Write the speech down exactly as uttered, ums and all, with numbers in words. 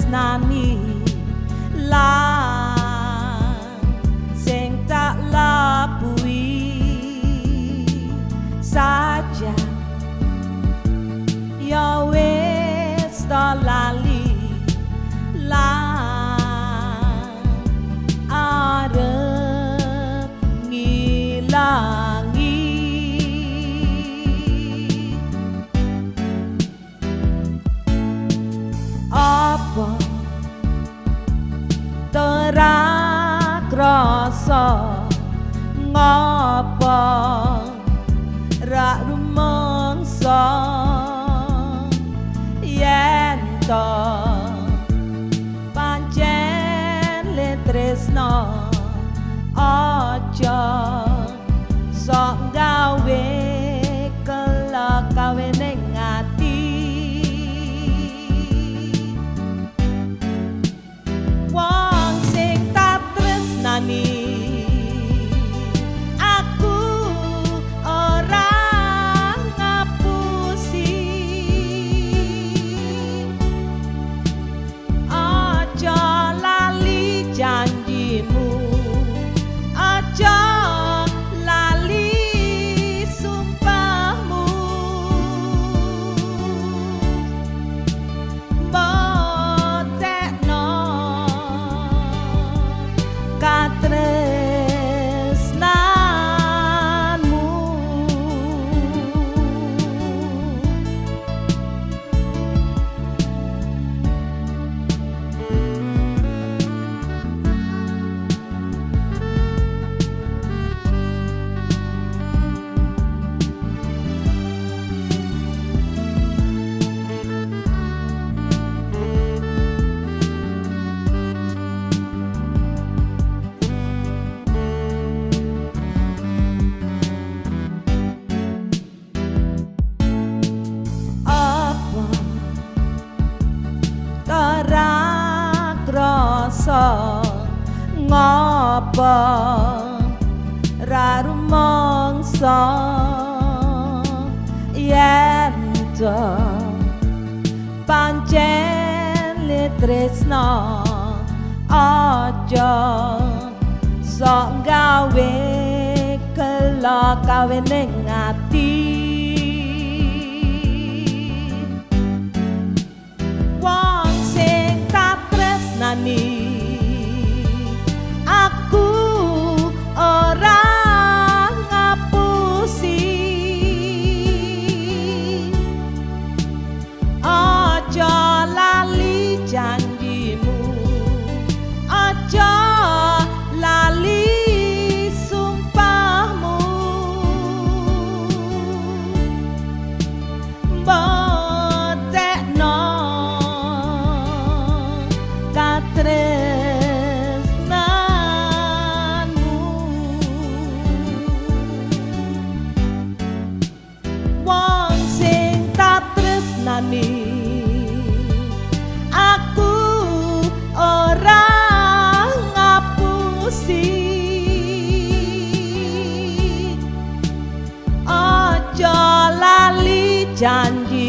tresnani lan sing tak labuhi saja ya wis ta lali lan arep ngilangi apa terak rasa ngapa rak rumangsa yen to pancen le tresno aja sok gawe kelak gawe ning ati wong sing tak tresnani janjimu aja lali sumpahmu botekno katresnanmu terak rasa ngapa ra rumangsa yen to pancen le tresno aja sok gawe kelak gawe ning ati nani aku ora ngapusi aja lali janjimu aja lali sumpahmu botekno tresnanmu wong sing tak tresnani aku ora ngapusi aja lali janji